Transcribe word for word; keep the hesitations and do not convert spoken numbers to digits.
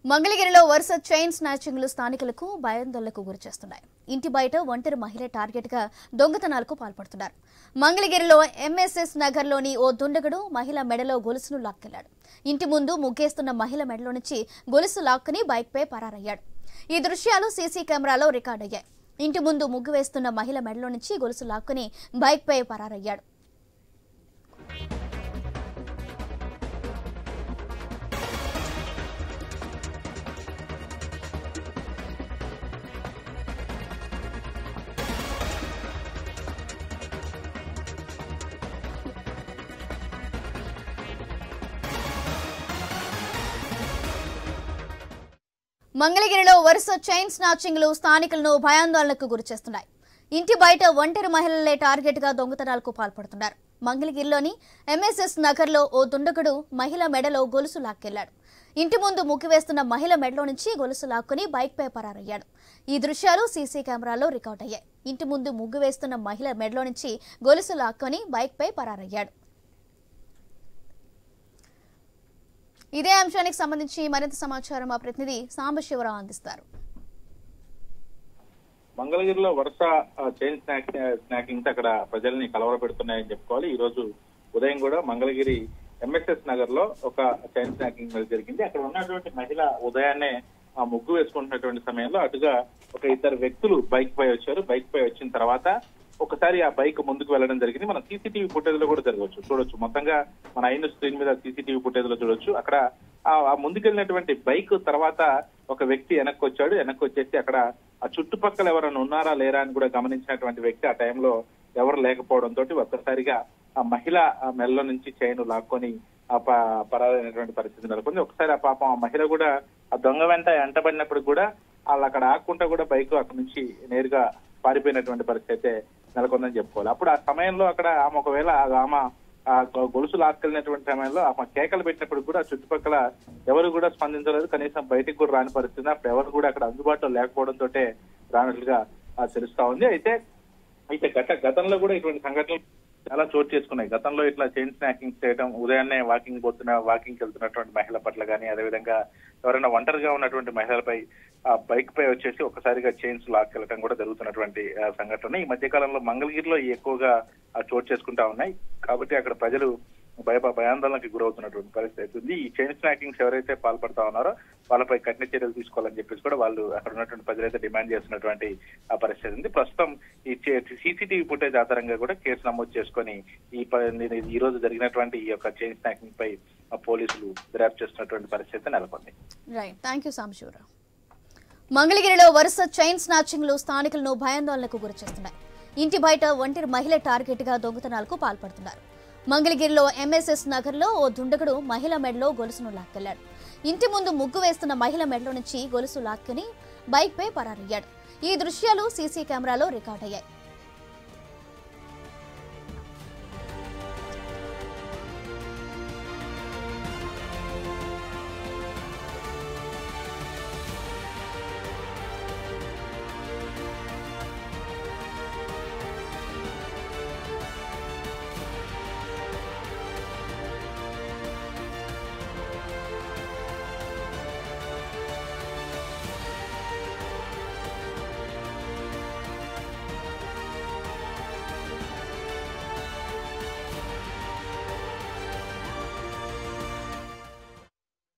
మంగళగిరిలో వరుస చైన్ స్నాచింగ్లు స్థానికులకు భయాందోళనకు గురిచేస్తున్నాయి. ఇంటి బయట ఒంటరి మహిళ టార్గెట్ గా దొంగతనాలకు పాల్పడుతున్నారు. మంగళగిరిలో ఎంఎస్ఎస్ నగర్లోని ఓ దుండగుడు మహిళ మెడలో గొలుసును లాక్కెళ్లాడు. ఇంటి ముందు ముగ్గేస్తున్న మహిళ మెడలో నుంచి గొలుసు లాక్కుని బైక్ పై పరారయ్యాడు. ఈ దృశ్యాలు సీసీ కెమెరాలో రికార్డయ్యాయి. ఇంటి ముందు ముగ్గు వేస్తున్న మహిళ మెడలో నుంచి గొలుసు లాక్కుని బైక్ పై పరారయ్యాడు. మంగళగిరిలో వరుస చైన్ స్నాచింగ్లు స్థానికులను భయాందోళనకు గురిచేస్తున్నాయి. ఇంటి బయట ఒంటరి మహిళలే టార్గెట్ గా దొంగతనాలకు పాల్పడుతున్నారు. మంగళగిరిలోని ఎంఎస్ఎస్ నగర్లో ఓ దుండగుడు మహిళ మెడలో గొలుసు లాక్కెళ్లాడు. ఇంటి ముందు ముగ్గు వేస్తున్న మహిళ మెడలో నుంచి గొలుసు లాక్కుని బైక్ పై పరారయ్యాడు. ఈ దృశ్యాలు సీసీ కెమెరాలో రికార్డ్ అయ్యాయి. ఇంటి ముందు ముగ్గు వేస్తున్న మహిళ మెడలో నుంచి గొలుసు లాక్కుని బైక్ పై పరారయ్యాడు. ఇదే అంశానికి సంబంధించి మరింత సమాచారం మా ప్రతినిధి సాంబశివరావు అందిస్తారు. మంగళగిరిలో వరుస చైన్ స్నాకింగ్స్ అక్కడ ప్రజల్ని కలవరపెడుతున్నాయని చెప్పుకోవాలి. ఈ రోజు ఉదయం కూడా మంగళగిరి ఎంఎస్ఎస్ నగర్ లో ఒక చైన్ స్నాకింగ్ జరిగింది. అక్కడ ఉన్నటువంటి మహిళ ఉదయాన్నే ఆ ముగ్గు వేసుకుంటున్నటువంటి సమయంలో అటుగా ఒక ఇద్దరు వ్యక్తులు బైక్ పై వచ్చారు. బైక్ పై వచ్చిన తర్వాత ఒకసారి ఆ బైక్ ముందుకు వెళ్ళడం జరిగింది. మనం సీసీటీవీ ఫుటేజ్ లో కూడా జరగవచ్చు చూడొచ్చు. మొత్తంగా మన అయిన స్క్రీన్ మీద సీసీటీవీ ఫుటేజ్ లో చూడొచ్చు. అక్కడ ఆ ముందుకెళ్ళినటువంటి బైక్ తర్వాత ఒక వ్యక్తి వెనక్కి వచ్చాడు. వెనక్కి వచ్చేసి అక్కడ ఆ చుట్టుపక్కల ఎవరైనా ఉన్నారా లేరా అని కూడా గమనించినటువంటి వ్యక్తి ఆ టైంలో ఎవరు లేకపోవడంతో ఒక్కసారిగా ఆ మహిళ మెల్ల నుంచి చైన్ లాక్కొని ఆ పరారైనటువంటి పరిస్థితి నెలకొంది. ఒకసారి ఆ పాపం ఆ మహిళ కూడా ఆ దొంగ వెంట ఎంటబడినప్పుడు కూడా వాళ్ళు అక్కడ ఆకుండా కూడా బైక్ అక్కడ నుంచి నేరుగా పారిపోయినటువంటి పరిస్థితి అయితే నెలకొందని చెప్పుకోవాలి. అప్పుడు ఆ సమయంలో అక్కడ ఆమె ఒకవేళ ఆమె ఆ గొలుసు లాక్కెళ్ళినటువంటి సమయంలో ఆమె కేకలు పెట్టినప్పుడు కూడా చుట్టుపక్కల ఎవరు కూడా స్పందించలేదు. కనీసం బయటికి కూడా రాని పరిస్థితి. అప్పుడు ఎవరు కూడా అక్కడ అందుబాటులో లేకపోవడంతో రానట్లుగా తెలుస్తా ఉంది. అయితే అయితే గత గతంలో కూడా ఇటువంటి సంఘటనలు చాలా చోటు చేసుకున్నాయి. గతంలో ఇట్లా చైన్ స్నాకింగ్ చేయడం, ఉదయాన్నే వాకింగ్ పోతున్న వాకింగ్ వెళ్తున్నటువంటి మహిళల పట్ల కానీ, అదేవిధంగా ఎవరైనా ఒంటరిగా ఉన్నటువంటి మహిళలపై ఆ బైక్ పై వచ్చేసి ఒకసారిగా చైన్స్ లాక్కెళ్ళటం కూడా జరుగుతున్నటువంటి సంఘటన ఈ మధ్య కాలంలో మంగళగిరిలో ఎక్కువగా చోటు చేసుకుంటా ఉన్నాయి. కాబట్టి అక్కడ ప్రజలు భయ భయాందోళనకి గురవుతున్నటువంటి పరిస్థితి ఉంది. ఈ చైన్ స్నాకింగ్స్ ఎవరైతే పాల్పడతా ఉన్నారో వాళ్ళపై కఠిన చర్యలు తీసుకోవాలని చెప్పేసి కూడా వాళ్ళు అక్కడ ఉన్నటువంటి ప్రజలైతే డిమాండ్ చేస్తున్నటువంటి ఆ పరిస్థితి ఉంది. ప్రస్తుతం ఈ సీసీటీవీ ఫుటేజ్ ఆధారంగా కూడా కేసు నమోదు చేసుకొని ఈ ఈ రోజు జరిగినటువంటి ఈ యొక్క చైన్ స్నాకింగ్ పై పోలీసులు దర్యాప్తు చేస్తున్నటువంటి పరిస్థితి నెలకొంది. Right, thank you Sambasiva Rao. మంగళగిరిలో వరుస చైన్ స్నాచింగ్లు స్థానికులను భయాందోళనకు గురిచేస్తున్నాయి. ఇంటి బయట ఒంటరి మహిళ టార్గెట్ గా దొంగతనాలకు పాల్పడుతున్నారు. మంగళగిరిలో ఎంఎస్ఎస్ నగర్ లో ఓ దుండగుడు మహిళ మెడలో గొలుసును లాక్కెళ్లాడు. ఇంటి ముందు ముగ్గు వేస్తున్న మహిళ మెడలో నుంచి గొలుసు లాక్కుని బైక్ పై పరారయ్యాడు. ఈ దృశ్యాలు సీసీ కెమెరాలో రికార్డ్ అయ్యాయి.